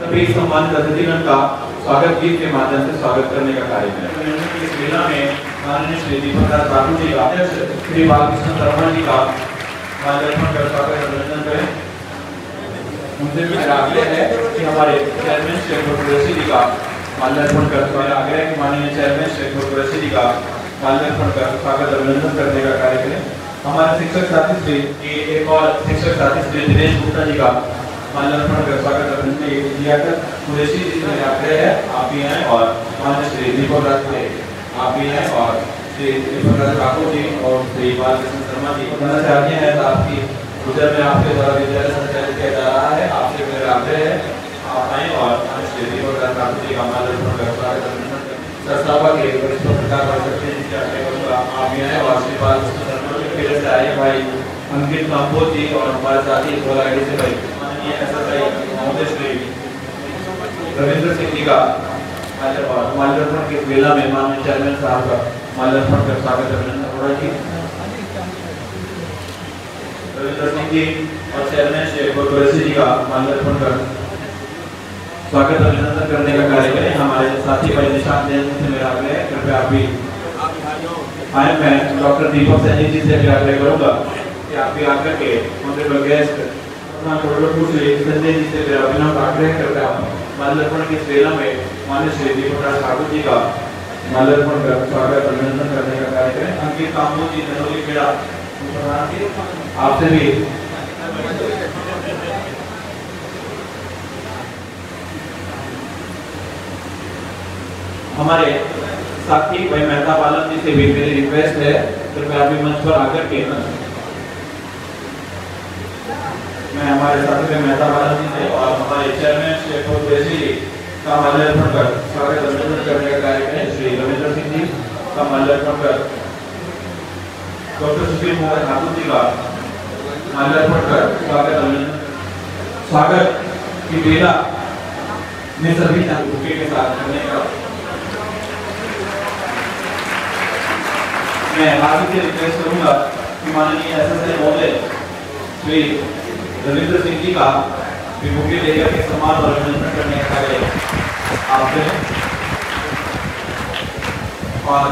सभी सम्मानित अतिथिगण का स्वागत गीत के माध्यम से स्वागत करने का कार्यक्रम है। इस मेला में माननीय श्री दीपक दास बाबू जी का अध्यक्ष श्री बालकृष्ण शर्मा जी का माल्यार्पण कर स्वागत अभिनंदन करें। उनसे भी आग्रह है कि हमारे चेयरमैन श्री कुरैशी जी का माल्यार्पण कर आग्रह है कि माननीय चेयरमैन श्री कुरैशी जी का माल्यार्पण कर स्वागत अभिनंदन करने का कार्य करें। हमारे शिक्षक साथी श्री एक और शिक्षक साथी श्री दिनेश गुप्ता जी का माल्यार्पण कर स्वागत अभिनंदन किया कर कुरैशी जी से आग्रह है आप भी आए और माननीय श्री दीपक दास से आप भी आए और श्री दीपक दास ठाकुर जी और श्री बालकृष्ण शर्मा जी को चाहते हैं तो आपकी गुजर में आपके द्वारा विद्यालय संचालित किया जा रहा है। आपसे मेरा आग्रह है आप आए और माननीय श्री दीपक दास ठाकुर जी का माल्यार्पण कर स्वागत अभिनंदन करें। संस्थापक के वरिष्ठ पत्रकार कर सकते हैं जिसके आगे आप भी आए और श्री बालकृष्ण शर्मा जी के से आए भाई अंकित कांबोज जी और हमारे साथी गोलाडी से भाई माननीय एसएसआई महोदय श्री रविंद्र सिंह जी का माल्यार्पण के मेला में माननीय चेयरमैन साहब का माल्यार्पण कर स्वागत अभिनंदन हो रहा है। रविंद्र सिंह जी और चेयरमैन श्री कुरैशी जी का माल्यार्पण कर स्वागत अभिनंदन करने का कार्य करें। हमारे साथी भाई निशान जैन से मेरा आग्रह है कृपया आप भी आए। मैं डॉक्टर दीपक सैनी जी से भी आग्रह करूंगा कि आप भी आकर के ऑनरेबल गेस्ट संजय जी से मेरा अभिनव आग्रह करता हूँ माल्यार्पण की मेला में माननीय श्री दीपक दास ठाकुर जी का माल्यार्पण कर स्वागत अभिनंदन करने का कार्य करें। अंकित कांबोज जी नरोली खेड़ा आपसे भी हमारे साथी भाई मेहता पालन जी से भी मेरी रिक्वेस्ट है कृपया भी मंच पर आकर के मैं हमारे साथी भाई मेहता पालन जी से और हमारे चेयरमैन श्री कुरैशी जी का माल्यार्पण कर स्वागत अभिनंदन करने का कार्य करें। श्री रविंद्र सिंह जी का माल्यार्पण कर डॉक्टर सुशील कुमार ठाकुर जी का माल्यार्पण कर स्वागत अभिनंदन स्वागत की बेला में सभी बुके के साथ करने का मैं आगे से रिक्वेस्ट करूंगा कि माननीय एसएसआई महोदय श्री रविंद्र सिंह जी का बुके लेकर के सम्मान और अभिनंदन करने का कार्य आपसे और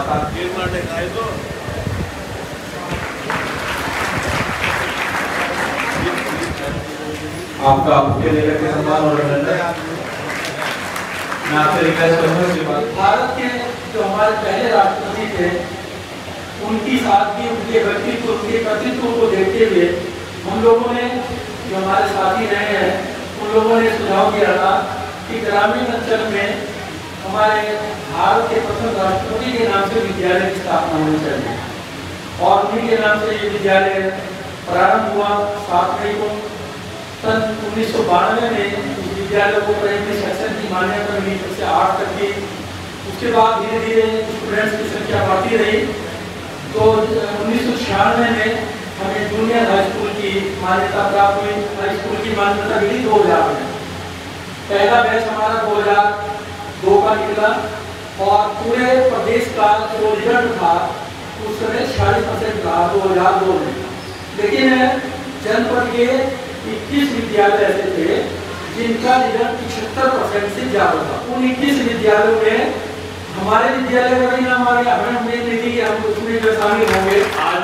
आपका बुके लेकर के सम्मान और अभिनंदन मैं आपसे रिक्वेस्ट करूंगा। भारत के जो हमारे पहले राष्ट्रपति थे उनकी सादगी उनके व्यक्तित्व उनके कर्तृत्व को देखते हुए हम लोगों ने जो हमारे साथी रहे हैं उन लोगों ने सुझाव दिया था कि ग्रामीण अंचल में हमारे भारत के प्रथम राष्ट्रपति के नाम से विद्यालय की स्थापना होनी चाहिए और उन्हीं के नाम से ये विद्यालय प्रारंभ हुआ 7 मई को सन 1992 में इस विद्यालय को प्राइमरी सेक्शन की मान्यता मिली 1 से 8 तक की। उसके बाद धीरे धीरे स्टूडेंट्स की संख्या बढ़ती रही तो 1996 में हमें जूनियर हाई स्कूल की मान्यता प्राप्त हुई। हाई स्कूल की मान्यता मिली 2000 में। पहला बैच हमारा 2002 का निकला और पूरे प्रदेश का जो रिजल्ट था उस समय 46% रहा 2002 में। लेकिन जनपद के 21 विद्यालय ऐसे थे जिनका रिजल्ट 75% से ज्यादा था। उन 21 विद्यालयों में हमारे विद्यालय का भी नाम आ गया। हमें उम्मीद नहीं थी कि हम उसमें जो शामिल होंगे। आज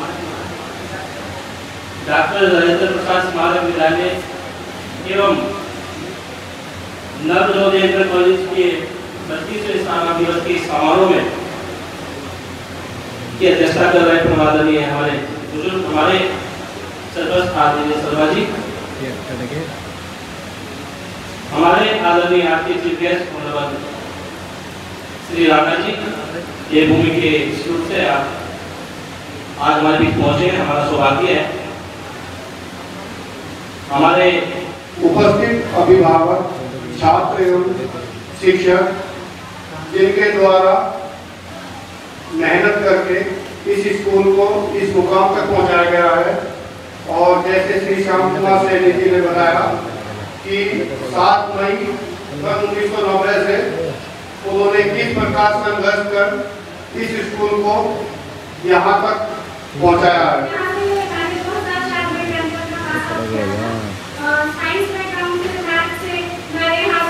डॉक्टर राजेंद्र प्रसाद स्मारक विद्यालय एवं नवोदय इंटर कॉलेज के 32वें स्थापना दिवस के समारोह में की अध्यक्षता कर रहे प्रमादनीय हमारे बुजुर्ग हमारे सर्वस्व आदरणीय शर्मा जी, हमारे आदरणीय आरती चीफ गेस्ट श्री राणा जी, ये भूमि के इंस्टीट्यूट से आप आज हमारे बीच पहुंचे हैं, हमारा सौभाग्य है। हमारे उपस्थित अभिभावक, छात्र एवं शिक्षक जिनके द्वारा मेहनत करके इस स्कूल को इस मुकाम तक पहुंचाया गया है और जैसे श्री श्याम कुमार सैनी जी ने बताया कि 7 मई सन 1990 से उन्होंने किस प्रकार संघर्ष कर इस स्कूल को यहाँ तक पहुँचाया है। साइंस बैकग्राउंड से मैथ से मेरे यहाँ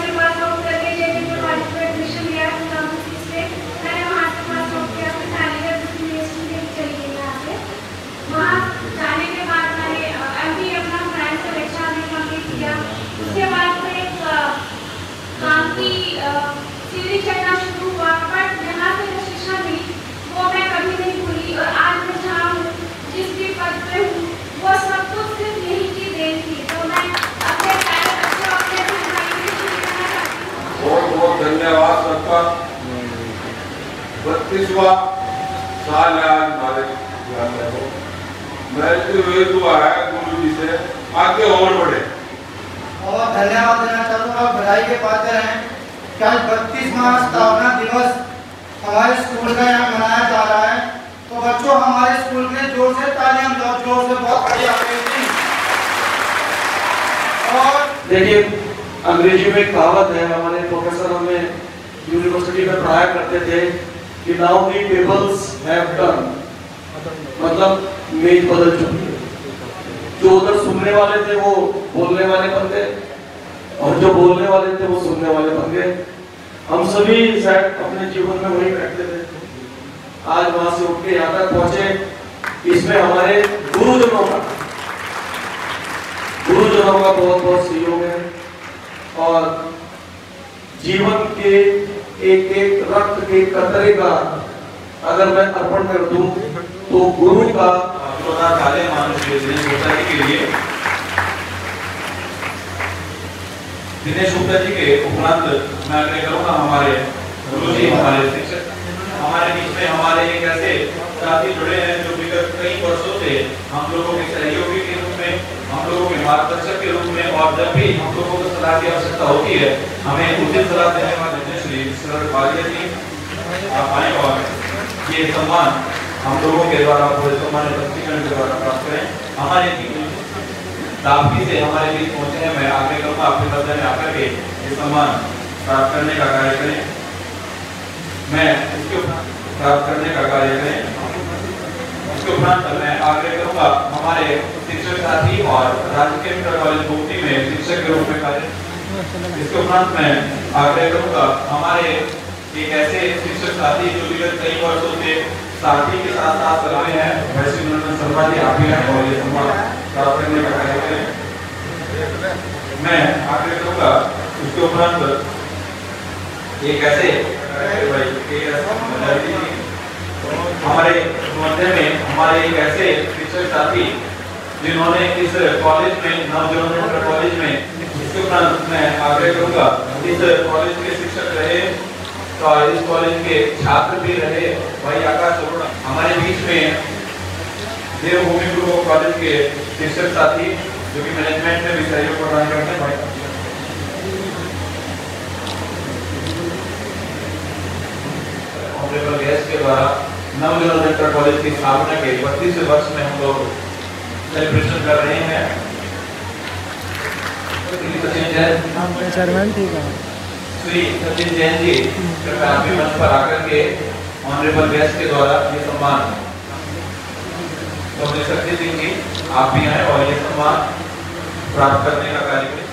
का 32वां साल है आज हमारे घर में। हो मैं ये दुआ है गुरु जी से आगे और बढ़े। और धन्यवाद देना चाहूँगा, बधाई के पात्र हैं कि आज 32वां स्थापना दिवस हमारे स्कूल का यहाँ मनाया जा रहा है। तो बच्चों हमारे स्कूल में जोर से तालियां बजाओ, जोर से, बहुत बढ़िया। और देखिए अंग्रेजी में एक कहावत है, हमारे प्रोफेसर हमें यूनिवर्सिटी में पढ़ाया करते थे कि now the tables have turn, मतलब मेज बदल चुकी है। जो उधर सुनने वाले थे वो बोलने वाले बन गए और जो बोलने वाले थे वो सुनने वाले बन गए। हम सभी शायद अपने जीवन में वही करते थे, आज वहां से उठ के यहाँ तक पहुंचे। इसमें हमारे गुरुजनों का बहुत बहुत सहयोग है और जीवन के एक एक रक्त के कतरे का अगर मैं अर्पण कर दूं तो गुरु का दिनेश गुप्ता जी के उपरांत मैं आग्रह करूंगा हमारे गुरु जी, हमारे शिक्षक हमारे बीच में हमारे एक ऐसे साथी जुड़े हैं जो विगत कई वर्षों से हम लोगों के सहयोगी के रूप में, हम लोगों के मार्गदर्शक के रूप में, और जब भी हम लोगों को सलाह की आवश्यकता होती है हमें उचित सलाह देने वाले श्री सर बालिया जी आप आए और ये सम्मान हम लोगों के द्वारा सम्मान के द्वारा प्राप्त करें। हमारे दाबी से हमारे बीच पहुंचे हैं, मैं आगे करूँगा आपके दर्जा में आकर के ये सम्मान प्राप्त करने का कार्य करें, मैं इसके प्राप्त करने का कार्य करें। इसके उपरांत मैं आग्रह करूँगा हमारे शिक्षक साथी और राजकीय इंटर कॉलेज भोगटी में शिक्षक के रूप में कार्य। इसके उपरांत मैं आग्रह करूँगा हमारे एक ऐसे शिक्षक साथी जो विगत कई वर्षों से साथी के साथ साथ रहे हैं, वैसे शर्मा जी आप भी हैं और ये सम्मान प्राप्त करने का कार्य करें। मैं आग्रह करूँगा उसके उपरांत एक ऐसे हमारे मध्य में हमारे एक ऐसे शिक्षक साथी जिन्होंने इस कॉलेज में नवजीवन कॉलेज में, इसके उपरांत मैं आग्रह करूँगा इस कॉलेज के शिक्षक रहे और इस कॉलेज के छात्र भी रहे भाई आकाश अरोड़ा, हमारे बीच में देवभूमि गुरु कॉलेज के शिक्षक साथी जो कि मैनेजमेंट में भी सहयोग प्रदान करते हैं भाई गैस के द्वारा नवजीवन इंटर कॉलेज की स्थापना के 32वें वर्ष में हम लोग सेलिब्रेशन कर रहे हैं। श्री सचिन जैन जी कृपया आप भी मंच पर आकर के ऑनरेबल गेस्ट के द्वारा ये सम्मान तो शक्ति सिंह जी आप भी आए और ये सम्मान प्राप्त करने का कार्य करें।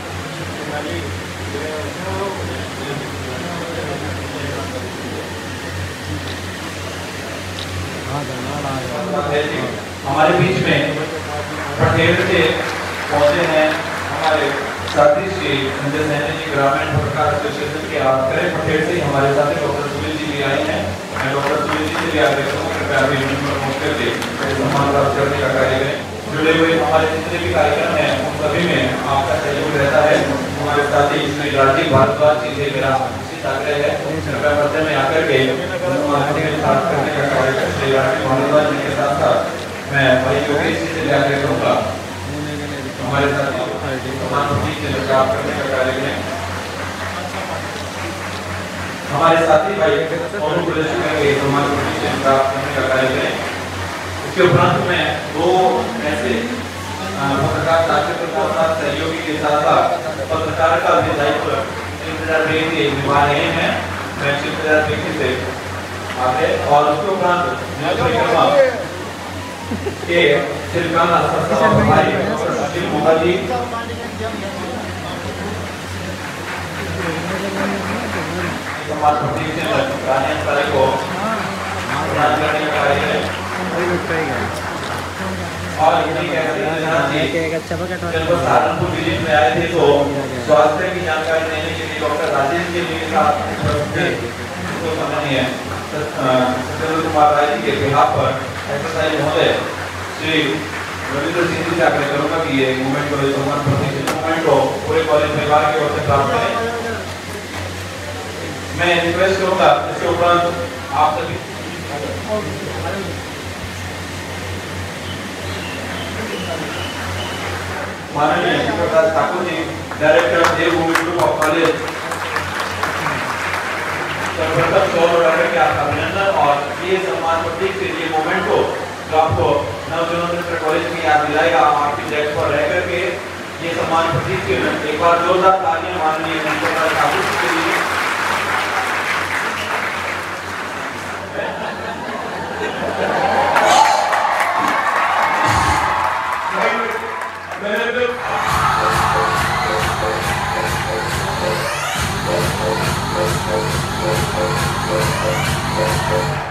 हमारे बीच में पटेल से पहुंचे हैं हमारे साथी श्री संजय सैनी जी, ग्रामीण पत्रकार एसोसिएशन के आग्रह पटेल से हमारे साथी डॉक्टर सुनील जी भी आए हैं। मैं डॉक्टर सुनील जी से भी आग्रह करूँगा कृपया अभी मौके से सम्मान प्राप्त करने का कार्य करें। जुड़े हुए हमारे जितने भी कार्यक्रम हैं उन सभी में आपका सहयोग रहता है। हमारे साथी श्री राजीव भारद्वाज जी से मेरा आग्रह है कृपया मध्य में आकर के प्राप्त करने का कार्य करें। श्री राजीव भारद्वाज जी के साथ साथ मैं भाई योगेश जी से भी आग्रह करूँगा हमारे साथ प्राप्त करने का कार्य करें। हमारे साथी भाई और प्रदर्शन करके प्राप्त करने का कार्य करें। इसके उपरांत में दो ऐसे पत्रकार साथियों के साथ सहयोगी के साथ साथ पत्रकार का भी दायित्व निभा रहे हैं। मैं शिवप्रसाद व्यक्ति से आगे और उसके उपरांत के श्रीकांत भाई सुशील मुखर्जी समाज को प्रदान करने का कार्य है। और सहारनपुर विजिट में आए थे तो स्वास्थ्य की जानकारी देने के लिए डॉक्टर राजेश के लिए साथ सत्येंद्र कुमार राय जी के बिहाफ पर एक्सरसाइज महोदय श्री रविंद्र सिंह जी से आग्रह करूँगा कि ये मूवमेंट को मूवमेंट को पूरे कॉलेज परिवार की ओर से प्राप्त करें। मैं रिक्वेस्ट करूंगा इसके उपरांत आप सभी माननीय Prakash Thakur ji, director Devbhoomi group of college, सर्वप्रथम सौर के आपका अभिनंदन और ये सम्मान प्रतीक से ये मोमेंट को जो आपको नवजन्म कॉलेज की याद दिलाएगा, आपकी डेस्क पर रह करके ये सम्मान प्रतीक के एक बार जोरदार तालियां माननीय प्रकाश ठाकुर के लिए। Thank you.